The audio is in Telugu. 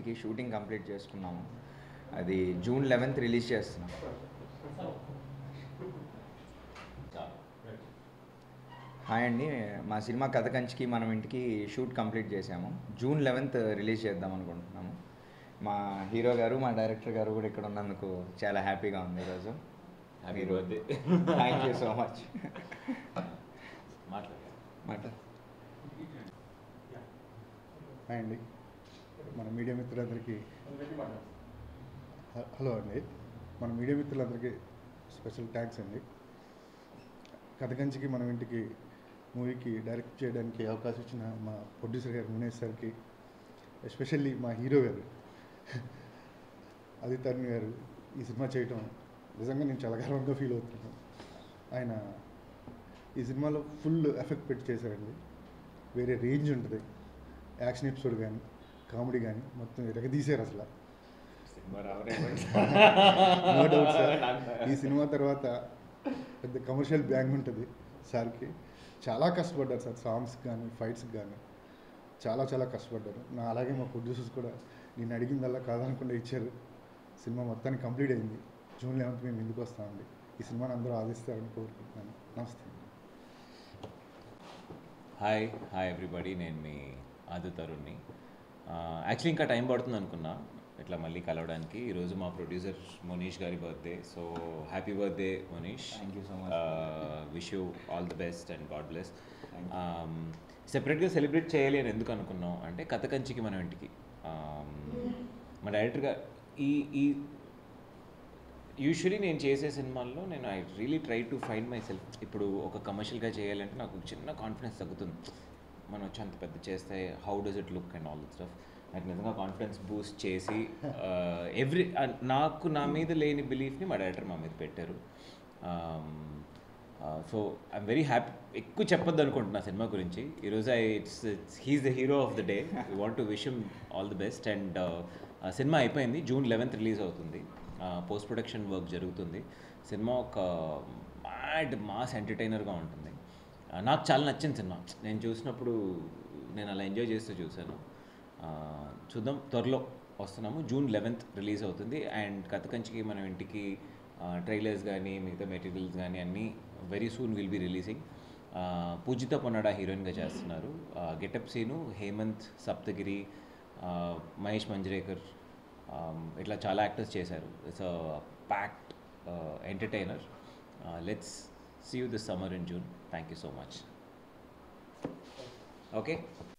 ఇంటికి షూటింగ్ కంప్లీట్ చేసుకున్నాము. అది June 11th రిలీజ్ చేస్తున్నాం. హాయ్ అండి, మా సినిమా కథ కంచికి మనం ఇంటికి షూట్ కంప్లీట్ చేసాము. June 11th రిలీజ్ చేద్దాం అనుకుంటున్నాము. మా హీరో గారు, మా డైరెక్టర్ గారు కూడా ఇక్కడ ఉన్నందుకు చాలా హ్యాపీగా ఉంది ఈరోజు. Happy birthday. Thank you so much. Hi అండి, మన మీడియా మిత్రులందరికీ హలో అండి, మన మీడియా మిత్రులందరికీ స్పెషల్ థ్యాంక్స్ అండి. కథ కంచికి మనం ఇంటికి మూవీకి డైరెక్ట్ చేయడానికి అవకాశం ఇచ్చిన మా ప్రొడ్యూసర్ గారు మునేష్ సార్కి, ఎస్పెషల్లీ మా హీరో గారు ఆదిత్య గారు ఈ సినిమా చేయటం నిజంగా నేను చాలా గర్వంగా ఫీల్ అవుతున్నాను. ఆయన ఈ సినిమాలో ఫుల్ ఎఫెక్ట్ పెట్టి చేశారండి. వేరే రేంజ్ ఉంటుంది. యాక్షన్ ఎపిసోడ్ కానీ కామెడీ కానీ మొత్తం ఎరగదీశారు అసలు. నో డౌట్ సార్, ఈ సినిమా తర్వాత పెద్ద కమర్షియల్ బ్యాంగ్ ఉంటుంది సార్కి. చాలా కష్టపడ్డారు సార్, సాంగ్స్ కానీ ఫైట్స్ కానీ చాలా చాలా కష్టపడ్డారు. అలాగే మా ప్రొడ్యూసర్స్ కూడా నేను అడిగిందల్లా కాదనకుండా ఇచ్చారు. సినిమా మొత్తానికి కంప్లీట్ అయింది. June 11th మేము ముందుకు వస్తామండి. ఈ సినిమాని అందరూ ఆదిస్తారని కోరుకుంటున్నాను. నమస్తే. హాయ్ ఎవ్రీబడి, నేను మీ ఆదిత్యని. యాక్చువల్లీ ఇంకా టైం పడుతుంది అనుకున్నా ఇట్లా మళ్ళీ కలవడానికి. ఈరోజు మా ప్రొడ్యూసర్ మనీష్ గారి birthday. So happy birthday Manish. Thank you so much. Wish you all the best and god bless. సెపరేట్గా సెలబ్రేట్ చేయాలి అని ఎందుకు అనుకున్నాం అంటే, కథ కంచికి మనం ఇంటికి మా డైరెక్టర్గా ఈ యూజువలీ నేను చేసే సినిమాల్లో నేను I really try to find myself. ఇప్పుడు ఒక కమర్షియల్గా చేయాలంటే నాకు చిన్న కాన్ఫిడెన్స్ తగ్గుతుంది. మనం వచ్చి అంత పెద్ద చేస్తే how does it look and all this stuff. నాకు నిజంగా కాన్ఫిడెన్స్ బూస్ట్ చేసి నాకు నా మీద లేని బిలీఫ్ని మా డైరెక్టర్ మా మీద పెట్టారు. So I'm very happy. ఎక్కువ చెప్పొద్దు అనుకుంటున్నా సినిమా గురించి. ఈరోజు he's the hero of the day. We want to wish him all the best. And సినిమా అయిపోయింది, June 11th రిలీజ్ అవుతుంది. పోస్ట్ ప్రొడక్షన్ వర్క్ జరుగుతుంది. సినిమా ఒక మాస్ ఎంటర్టైనర్గా ఉంటుంది. నాకు చాలా నచ్చింది సినిమా. నేను చూసినప్పుడు నేను అలా ఎంజాయ్ చేస్తూ చూశాను. చూద్దాం, త్వరలో వస్తున్నాము. June 11th రిలీజ్ అవుతుంది. అండ్ కథ కంచికి మనం ఇంటికి ట్రైలర్స్ కానీ మిగతా మెటీరియల్స్ కానీ అన్నీ very soon will be releasing. Poojitha Ponnada హీరోయిన్గా చేస్తున్నారు. గెటప్ సీను హేమంత్, సప్తగిరి, మహేష్ మంజ్రేకర్, ఇట్లా చాలా యాక్టర్స్ చేశారు. It's a packed entertainer. Let's see you this summer in June. Thank you so much. Okay.